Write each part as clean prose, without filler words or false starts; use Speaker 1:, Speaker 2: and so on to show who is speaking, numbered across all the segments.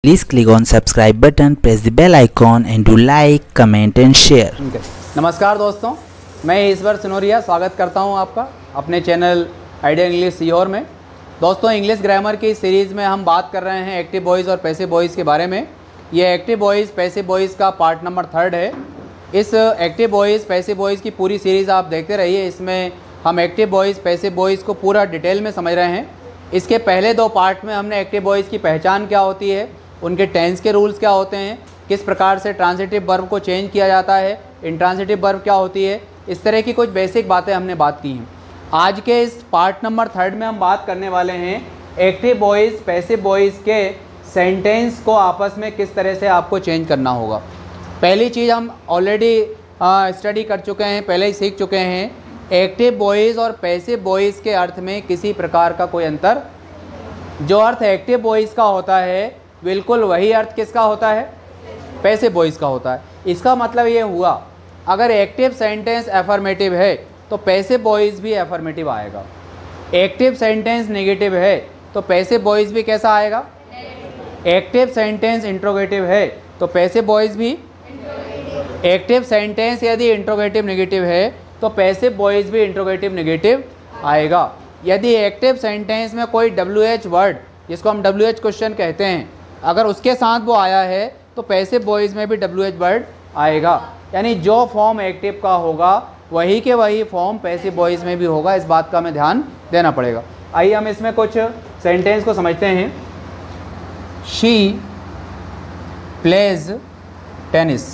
Speaker 1: Please click on subscribe button, press the bell icon and do like, comment and share.
Speaker 2: नमस्कार दोस्तों, मैं ईश्वर सिनोरिया स्वागत करता हूं आपका अपने चैनल आइडिया इंग्लिश सीहोर में। दोस्तों, इंग्लिश ग्रामर की सीरीज़ में हम बात कर रहे हैं एक्टिव वॉइस और पैसिव वॉइस के बारे में। ये एक्टिव वॉइस पैसिव वॉइस का पार्ट नंबर 3 है। इस एक्टिव वॉइस पैसिव वॉइस की पूरी सीरीज़ आप देखते रहिए। इसमें हम एक्टिव वॉइस पैसिव वॉइस को पूरा डिटेल में समझ रहे हैं। इसके पहले 2 पार्ट में हमने एक्टिव वॉइस की पहचान क्या होती है, उनके टेंस के रूल्स क्या होते हैं, किस प्रकार से ट्रांजिटिव वर्ब को चेंज किया जाता है, इंट्रांजिटिव वर्ब क्या होती है, इस तरह की कुछ बेसिक बातें हमने बात की हैं। आज के इस पार्ट नंबर 3 में हम बात करने वाले हैं एक्टिव वॉइस पैसिव वॉइस के सेंटेंस को आपस में किस तरह से आपको चेंज करना होगा। पहली चीज़ हम ऑलरेडी स्टडी कर चुके हैं, पहले ही सीख चुके हैं। एक्टिव वॉइस और पैसिव वॉइस के अर्थ में किसी प्रकार का कोई अंतर, जो अर्थ एक्टिव वॉइस का होता है बिल्कुल वही अर्थ किसका होता है, पैसिव वॉइस का होता है। इसका मतलब ये हुआ, अगर एक्टिव सेंटेंस एफर्मेटिव है तो पैसिव वॉइस भी एफर्मेटिव आएगा। एक्टिव सेंटेंस नेगेटिव है तो पैसिव वॉइस भी कैसा आएगा। एक्टिव सेंटेंस इंट्रोगेटिव है तो पैसिव वॉइस भी। एक्टिव सेंटेंस यदि इंट्रोगेटिव नेगेटिव है तो पैसिव वॉइस भी इंट्रोगेटिव नेगेटिव आएगा। यदि एक्टिव सेंटेंस में कोई WH वर्ड, जिसको हम WH क्वेश्चन कहते हैं, अगर उसके साथ वो आया है तो पैसिव वॉइस में भी WH वर्ड आएगा। यानी जो फॉर्म एक्टिव का होगा वही के वही फॉर्म पैसिव वॉइस में भी होगा। इस बात का हमें ध्यान देना पड़ेगा। आइए हम इसमें कुछ सेंटेंस को समझते हैं। She plays tennis.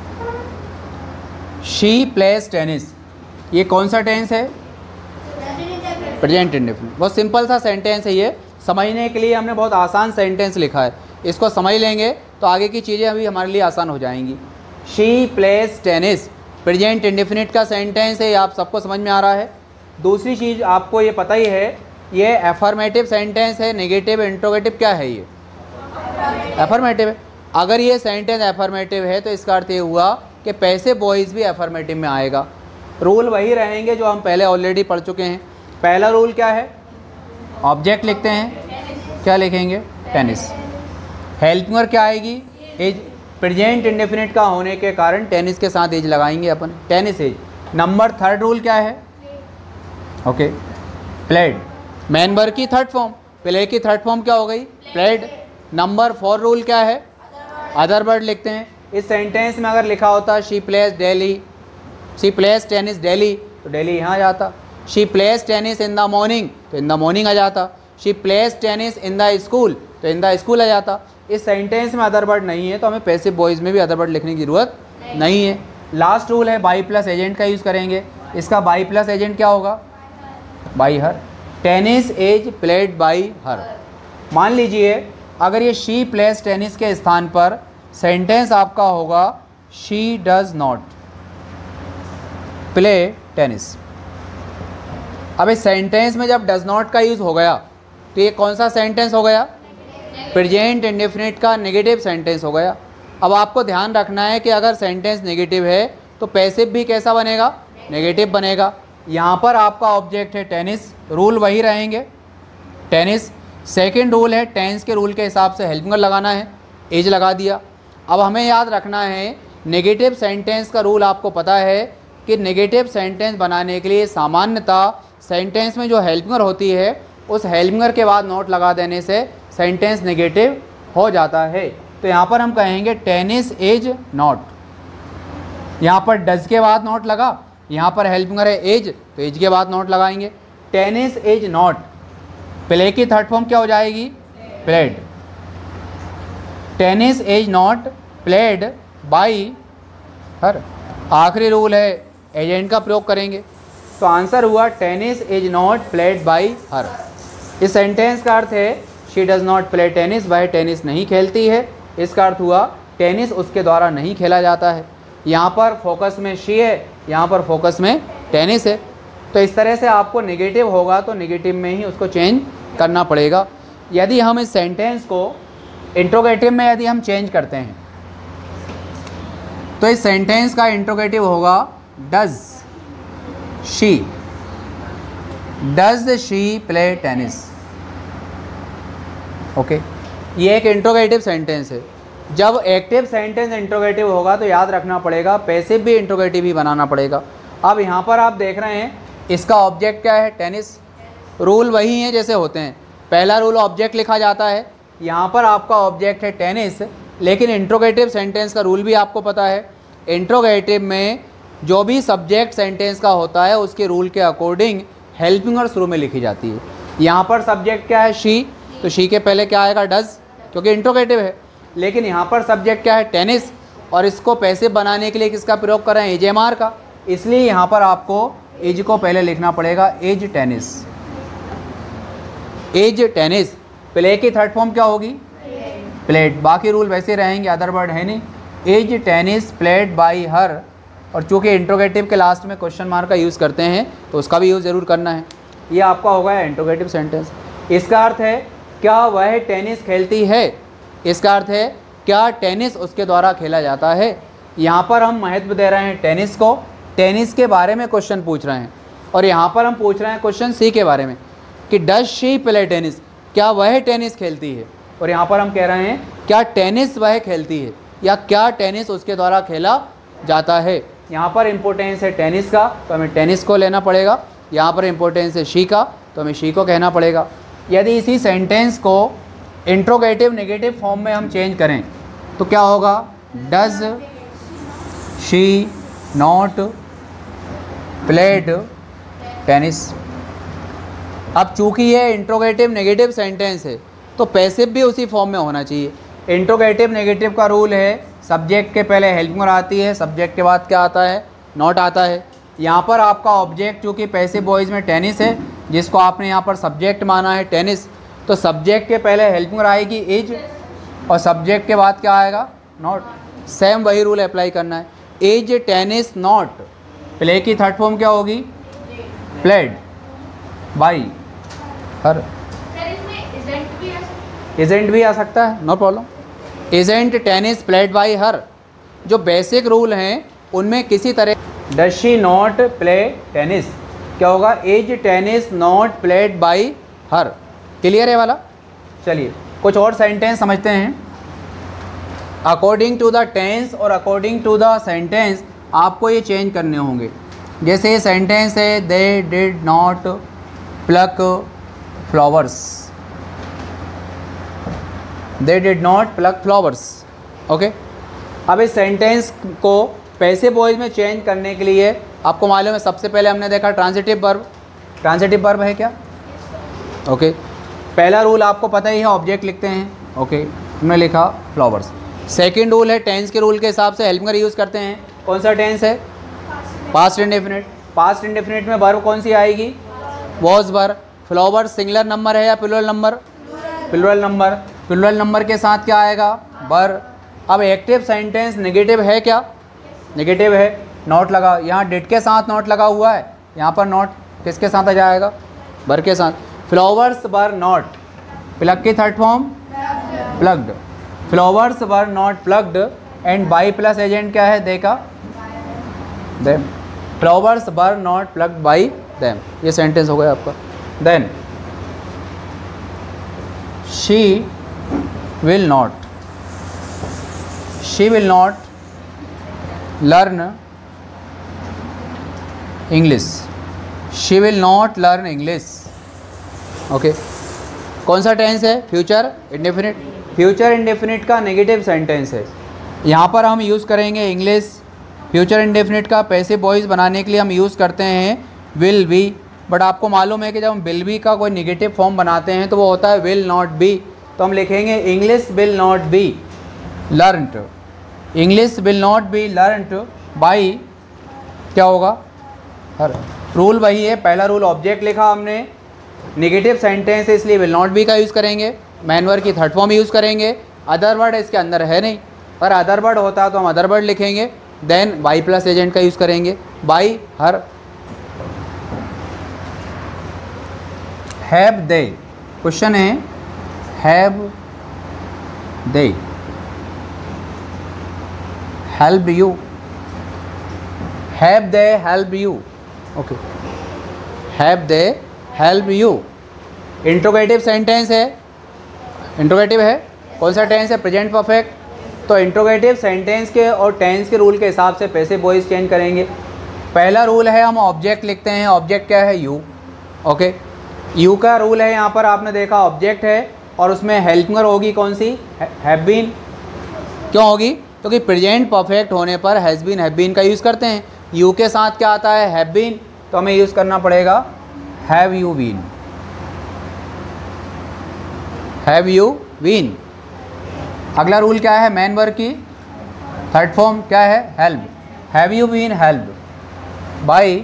Speaker 2: She plays tennis, ये कौन सा टेंस है? Present indefinite. बहुत सिंपल सा सेंटेंस है। ये समझने के लिए हमने बहुत आसान सेंटेंस लिखा है। इसको समझ लेंगे तो आगे की चीज़ें अभी हमारे लिए आसान हो जाएंगी। She plays tennis present indefinite का सेंटेंस है, ये आप सबको समझ में आ रहा है। दूसरी चीज़ आपको ये पता ही है, ये एफर्मेटिव सेंटेंस है। नेगेटिव इंट्रोगेटिव क्या है? ये एफर्मेटिव है। अगर ये सेंटेंस एफर्मेटिव है तो इसका अर्थ ये हुआ कि पैसिव वॉइस भी एफर्मेटिव में आएगा। रूल वही रहेंगे जो हम पहले ऑलरेडी पढ़ चुके हैं। पहला रूल क्या है? ऑब्जेक्ट लिखते हैं, क्या लिखेंगे? टेनिस। हेल्पिंग वर्ब क्या आएगी? एज। प्रेजेंट इंडेफिनिट का होने के कारण टेनिस के साथ एज लगाएंगे अपन, टेनिस एज। नंबर 3 रूल क्या है? Okay, played. मेन वर्ब की 3rd फॉर्म, प्ले की 3rd फॉर्म क्या हो गई? प्लेड। नंबर 4 रूल क्या है? अदर वर्ड लिखते हैं। इस सेंटेंस में अगर लिखा होता she plays daily, she plays tennis daily, तो डेली यहाँ आ जाता। She plays tennis in the morning, तो इन द मॉर्निंग आ जाता। She plays tennis in the school, तो इन द स्कूल आ जाता। इस सेंटेंस में अदर वर्ड नहीं है तो हमें पैसिव वॉइस में भी अदर वर्ड लिखने की ज़रूरत नहीं है। लास्ट रूल है बाई प्लस एजेंट का यूज़ करेंगे। इसका बाई प्लस एजेंट क्या होगा? By her. Tennis is played by her. मान लीजिए अगर ये शी प्लेज टेनिस के स्थान पर सेंटेंस आपका होगा she does not play tennis. अब इस सेंटेंस में जब डज नॉट का यूज़ हो गया तो ये कौन सा सेंटेंस हो गया? प्रेजेंट इंडेफिनिट का नेगेटिव सेंटेंस हो गया। अब आपको ध्यान रखना है कि अगर सेंटेंस नेगेटिव है तो पैसिव भी कैसा बनेगा? नेगेटिव बनेगा। यहाँ पर आपका ऑब्जेक्ट है टेनिस, रूल वही रहेंगे, टेनिस। सेकंड रूल है टेंस के रूल के हिसाब से हेल्पिंग वर्ब लगाना है, एज लगा दिया। अब हमें याद रखना है नेगेटिव सेंटेंस का रूल आपको पता है कि नेगेटिव सेंटेंस बनाने के लिए सामान्यतः सेंटेंस में जो हेल्पिंग वर्ब होती है उस हेल्पिंग वर्ब के बाद नोट लगा देने से सेंटेंस नेगेटिव हो जाता है। तो यहाँ पर हम कहेंगे टेनिस एज नॉट। यहाँ पर डज के बाद नोट लगा, यहाँ पर हेल्पिंग वर्ब है एज, तो एज के बाद नोट लगाएंगे। टेनिस एज नॉट, प्ले की 3rd फॉर्म क्या हो जाएगी? Played. Tennis is not played by her. आखिरी रूल है एजेंट का प्रयोग करेंगे। तो आंसर हुआ tennis is not played by her. इस सेंटेंस का अर्थ है she does not play tennis, वह टेनिस नहीं खेलती है। इसका अर्थ हुआ टेनिस उसके द्वारा नहीं खेला जाता है। यहाँ पर फोकस में शी है, यहाँ पर फोकस में टेनिस है। तो इस तरह से आपको नेगेटिव होगा तो नेगेटिव में ही उसको चेंज करना पड़ेगा। यदि हम इस सेंटेंस को इंट्रोगेटिव में यदि हम चेंज करते हैं तो इस सेंटेंस का इंट्रोगेटिव होगा does she, does she play tennis. Okay, ये एक इंट्रोगेटिव सेंटेंस है। जब एक्टिव सेंटेंस इंट्रोगेटिव होगा तो याद रखना पड़ेगा पैसिव भी इंट्रोगेटिव ही बनाना पड़ेगा। अब यहाँ पर आप देख रहे हैं इसका ऑब्जेक्ट क्या है, टेनिस। रूल वही है जैसे होते हैं, पहला रूल ऑब्जेक्ट लिखा जाता है, यहाँ पर आपका ऑब्जेक्ट है टेनिस, लेकिन इंट्रोगेटिव सेंटेंस का रूल भी आपको पता है। इंट्रोगेटिव में जो भी सब्जेक्ट सेंटेंस का होता है उसके रूल के अकॉर्डिंग हेल्पिंग और शुरू में लिखी जाती है। यहाँ पर सब्जेक्ट क्या है, शी, तो शी के पहले क्या आएगा, डज, क्योंकि इंट्रोगेटिव है। लेकिन यहाँ पर सब्जेक्ट क्या है, टेनिस, और इसको पैसिव बनाने के लिए किसका प्रयोग कर रहे हैं, एजेमार का, इसलिए यहाँ पर आपको एज को पहले लिखना पड़ेगा, is tennis. Is tennis. Play की थर्ड फॉर्म क्या होगी, प्लेड। बाकी रूल वैसे रहेंगे, अदर वर्ड है नहीं। Is tennis played by her, और चूँकि इंट्रोगेटिव के लास्ट में क्वेश्चन मार्क का यूज़ करते हैं तो उसका भी यूज़ ज़रूर करना है। ये आपका होगा इंट्रोगेटिव सेंटेंस। इसका अर्थ है क्या वह टेनिस खेलती है, इसका अर्थ है क्या टेनिस उसके द्वारा खेला जाता है। यहाँ पर हम महत्व दे रहे हैं टेनिस को, टेनिस के बारे में क्वेश्चन पूछ रहे हैं, और यहाँ पर हम पूछ रहे हैं क्वेश्चन सी के बारे में कि डज शी प्ले टेनिस, क्या वह टेनिस खेलती है, और यहाँ पर हम कह रहे हैं क्या टेनिस वह खेलती है या क्या टेनिस उसके द्वारा खेला जाता है। यहाँ पर इम्पोर्टेंस है टेनिस का तो हमें टेनिस को लेना पड़ेगा, यहाँ पर इम्पोर्टेंस है शी का तो हमें शी को कहना पड़ेगा। यदि इसी सेंटेंस को इंट्रोगेटिव नेगेटिव फॉर्म में हम चेंज करें तो क्या होगा, does she not played tennis. अब चूँकि ये इंट्रोगेटिव नेगेटिव सेंटेंस है तो पैसिव भी उसी फॉर्म में होना चाहिए। इंट्रोगेटिव नेगेटिव का रूल है सब्जेक्ट के पहले हेल्पिंग वर्ब आती है, सब्जेक्ट के बाद क्या आता है, नॉट आता है। यहाँ पर आपका ऑब्जेक्ट चूँकि पैसिव वॉइस में टेनिस है, जिसको आपने यहाँ पर सब्जेक्ट माना है टेनिस, तो सब्जेक्ट के पहले हेल्पिंग वर्ब आएगी एज, और सब्जेक्ट के बाद क्या आएगा, नॉट। सेम वही रूल अप्लाई करना है, एज टेनिस नॉट। प्ले की थर्ड फॉर्म क्या होगी, प्लेड बाई हर। इजेंट भी आ सकता है, no problem. Isn't tennis played by her. जो बेसिक रूल हैं उनमें किसी तरह, does she not play tennis, क्या होगा, is tennis not played by her. Clear है वाला। चलिए कुछ और सेंटेंस समझते हैं। अकॉर्डिंग टू द टेंस और अकॉर्डिंग टू द सेंटेंस आपको ये चेंज करने होंगे। जैसे ये सेंटेंस है, they did not pluck flowers, they did not pluck flowers, okay. अब इस सेंटेंस को पैसिव वॉइस में चेंज करने के लिए आपको मालूम है सबसे पहले हमने देखा ट्रांजिटिव वर्ब। ट्रांजिटिव वर्ब है क्या, ओके। पहला रूल आपको पता ही है, ऑब्जेक्ट लिखते हैं, ओके, हमने लिखा फ्लावर्स। सेकंड रूल है टेंस के रूल के हिसाब से हेल्पिंग वर्ब यूज़ करते हैं। कौन सा टेंस है, पास्ट इंडेफिनिट। पास्ट इंडेफिनिट में वर्ब कौन सी आएगी, was verb. Flowers singular number है या plural number, plural number. Plural number के साथ क्या आएगा, वर्ब। अब एक्टिव सेंटेंस नेगेटिव है क्या, नेगेटिव है, नॉट लगा। यहाँ डिड के साथ नॉट लगा हुआ है, यहाँ पर नॉट किसके साथ आ जाएगा, वर्ब के साथ। फ्लावर्स वर नॉट, प्लग की third form plucked. Flowers were not plucked and by plus agent क्या है, दे का, them. Flowers were not plucked by them, ये सेंटेंस हो गया आपका। Then she will not, she will not learn English, she will not learn English, okay. कौन सा tense है, फ्यूचर इंडेफिनिट। फ्यूचर इंडेफिनिट का नेगेटिव सेंटेंस है, यहाँ पर हम यूज़ करेंगे इंग्लिश। फ्यूचर इंडेफिनिट का पैसिव वॉइस बनाने के लिए हम यूज़ करते हैं विल बी, बट आपको मालूम है कि जब हम विल बी का कोई नेगेटिव फॉर्म बनाते हैं तो वो होता है विल नॉट बी, तो हम लिखेंगे English will not be learned, English will not be learned by, क्या होगा, हर। रूल वही है, पहला रूल ऑब्जेक्ट लिखा हमने, नेगेटिव सेंटेंस है इसलिए विल नॉट बी का यूज़ करेंगे, मैन वर्ब की थर्ड फॉर्म यूज़ करेंगे। अदर वर्ड इसके अंदर है नहीं, पर अदर वर्ड होता तो हम अदर वर्ड लिखेंगे। देन बाई प्लस एजेंट का यूज़ करेंगे, by her. Have they, question है have they help you, have they help you, okay, have they help you. Interrogative sentence है, इंट्रोगेटिव है, कौन सा टेंस है? Present perfect. तो इंट्रोगेटिव सेंटेंस के और टेंस के रूल के हिसाब से पैसिव वॉइस चेंज करेंगे। पहला रूल है हम ऑब्जेक्ट लिखते हैं, ऑब्जेक्ट क्या है? यू। ओके, यू का रूल है, यहाँ पर आपने देखा ऑब्जेक्ट है और उसमें हेल्पिंग होगी कौन सी? Have been. क्यों होगी? क्योंकि प्रेजेंट परफेक्ट होने पर हैज़ बीन का यूज़ करते हैं। यू के साथ क्या आता है? हैव बीन, तो हमें यूज़ करना पड़ेगा have you been. Have you been. अगला रूल क्या है? मेन वर्ब की थर्ड फॉर्म क्या है? Help. Have you been help by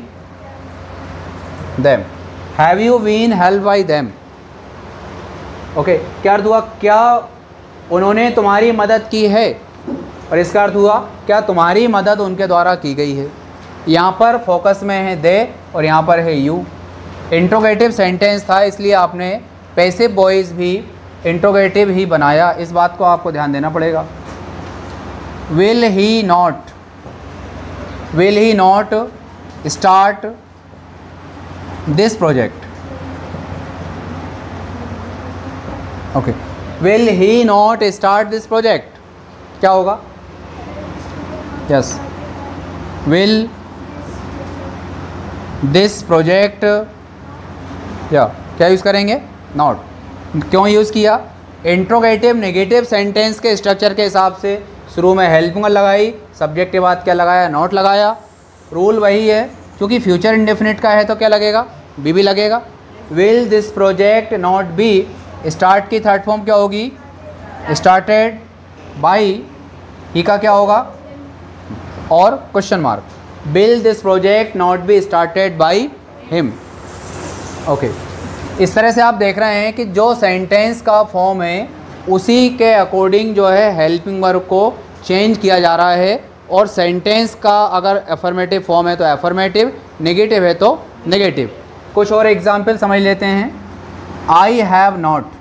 Speaker 2: them. Have you been help by them. Okay, क्या अर्थ हुआ? क्या उन्होंने तुम्हारी मदद की है? और इसका अर्थ हुआ क्या तुम्हारी मदद उनके द्वारा की गई है। यहाँ पर फोकस में है दे और यहाँ पर है यू। इंट्रोगेटिव सेंटेंस था इसलिए आपने पैसिव वॉइस भी इंट्रोगेटिव ही बनाया, इस बात को आपको ध्यान देना पड़ेगा। Will he not start this project. Okay, will he not start this project, क्या होगा? यस, विल दिस प्रोजेक्ट, या क्या यूज़ करेंगे? नॉट। क्यों यूज़ किया? इंट्रोगेटिव नेगेटिव सेंटेंस के स्ट्रक्चर के हिसाब से शुरू में हेल्पिंग लगाई, सब्जेक्ट के बाद क्या लगाया? नॉट लगाया। रूल वही है, क्योंकि फ्यूचर इंडेफिनिट का है तो क्या लगेगा? बी भी लगेगा। Will this project not be, start की थर्ड फॉर्म क्या होगी? स्टार्टेड बाई, ही का क्या होगा? और question mark. Will this project not be started by him. Okay, इस तरह से आप देख रहे हैं कि जो सेंटेंस का फॉर्म है उसी के अकॉर्डिंग जो है हेल्पिंग वर्ब को चेंज किया जा रहा है। और सेंटेंस का अगर अफर्मेटिव फॉर्म है तो अफर्मेटिव, नेगेटिव है तो नेगेटिव। कुछ और एग्जाम्पल समझ लेते हैं। I have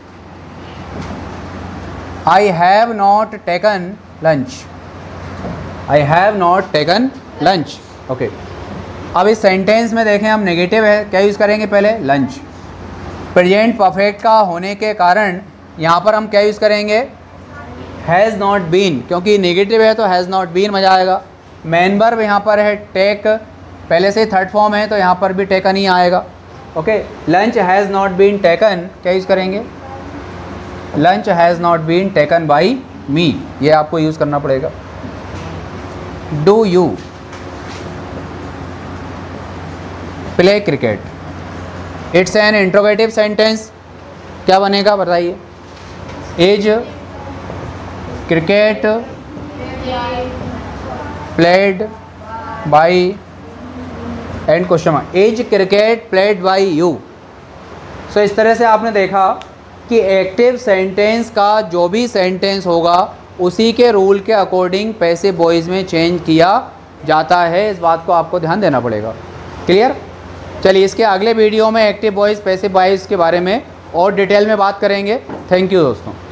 Speaker 2: not taken lunch. I have not taken lunch. Okay, अब इस सेंटेंस में देखें हम नेगेटिव है, क्या यूज़ करेंगे? पहले लंच। प्रेजेंट परफेक्ट का होने के कारण यहाँ पर हम क्या यूज़ करेंगे? हैज़ नॉट बीन, क्योंकि नेगेटिव है तो हैज़ नॉट बीन मजा आएगा। मेन वर्ब यहाँ पर है टेक, पहले से थर्ड फॉर्म है तो यहाँ पर भी टेकन ही आएगा। Okay, lunch has not been taken, क्या यूज़ करेंगे? Lunch has not been taken by me, ये आपको यूज़ करना पड़ेगा। Do you play cricket? It's an interrogative sentence, क्या बनेगा बताइए? Is cricket played by and question mark, is cricket played by you. So इस तरह से आपने देखा कि एक्टिव सेंटेंस का जो भी सेंटेंस होगा उसी के रूल के अकॉर्डिंग पैसिव वॉइस में चेंज किया जाता है, इस बात को आपको ध्यान देना पड़ेगा। क्लियर? चलिए इसके अगले वीडियो में एक्टिव वॉइस पैसिव वॉइस के बारे में और डिटेल में बात करेंगे। थैंक यू दोस्तों।